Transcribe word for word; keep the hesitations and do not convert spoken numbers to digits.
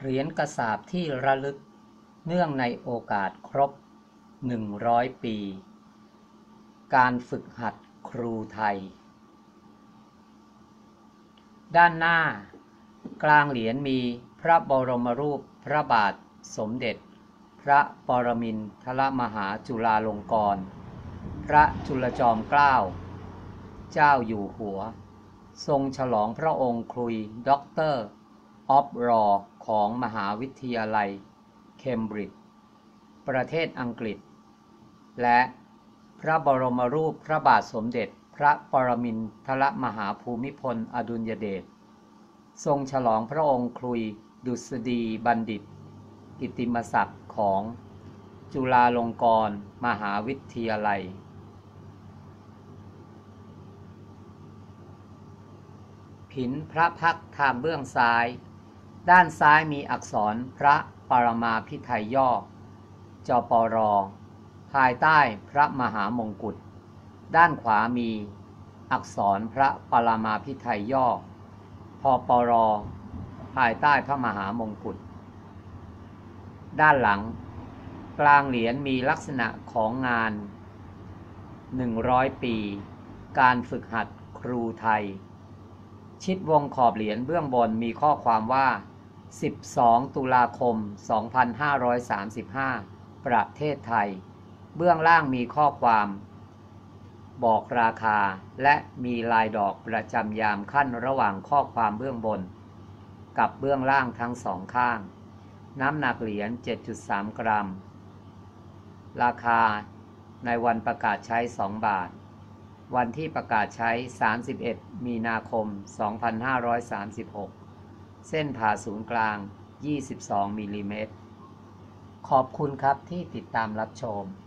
เหรียญกษาปณ์ที่ระลึกเนื่องในโอกาสครบหนึ่งร้อยปีการฝึกหัดครูไทยด้านหน้ากลางเหรียญมีพระบรมรูปพระบาทสมเด็จพระปรมินทรมหาจุฬาลงกรณ์พระจุลจอมเกล้าเจ้าอยู่หัวทรงฉลองพระองค์ครุยด็อกเตอร์ออฟรอของมหาวิทยาลัยเคมบริดจ์ประเทศอังกฤษและพระบรมรูปพระบาทสมเด็จพระปรมินทรมหาภูมิพลอดุลยเดชทรงฉลองพระองค์ครุยดุษฎีบัณฑิตกิตติมศักดิ์ของจุฬาลงกรณ์มหาวิทยาลัยผินพระพักตร์ทางเบื้องซ้ายด้านซ้ายมีอักษรพระปรมาภิไธยย่อจปรภายใต้พระมหามงกุฎด้านขวามีอักษรพระปรมาภิไธยย่อพปรภายใต้พระมหามงกุฎด้านหลังกลางเหรียญมีลักษณะของงานหนึ่งร้อยปีการฝึกหัดครูไทยชิดวงขอบเหรียญเบื้องบนมีข้อความว่าสิบสองตุลาคมสองพันห้าร้อยสามสิบห้าประเทศไทยเบื้องล่างมีข้อความบอกราคาและมีลายดอกประจำยามขั้นระหว่างข้อความเบื้องบนกับเบื้องล่างทั้งสองข้างน้ำหนักเหรียญ เจ็ดจุดสาม กรัมราคาในวันประกาศใช้สองบาทวันที่ประกาศใช้สามสิบเอ็ดมีนาคมสองพันห้าร้อยสามสิบหกเส้นผ่าศูนย์กลางยี่สิบสองมิลลิเมตรขอบคุณครับที่ติดตามรับชม